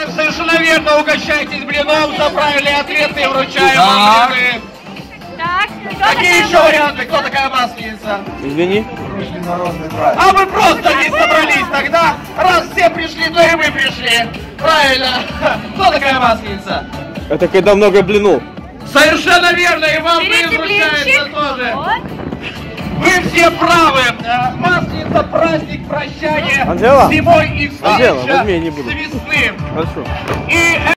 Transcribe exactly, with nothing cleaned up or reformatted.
Совершенно верно, угощайтесь блином за правильные ответы и вручаем вам блины. Так, Какие еще варианты? Кто такая масленица? Извини. А мы просто здесь собрались тогда, раз все пришли, то и мы пришли. Правильно. Кто такая масленица? Это когда много блинов. Совершенно верно, и вам берите вручается блинчик. тоже. Вот. Вы все правы. Э, Масленица, праздник прощания Анжела? зимой и встреча Анжела, возьми, я не буду. с весны. Хорошо. И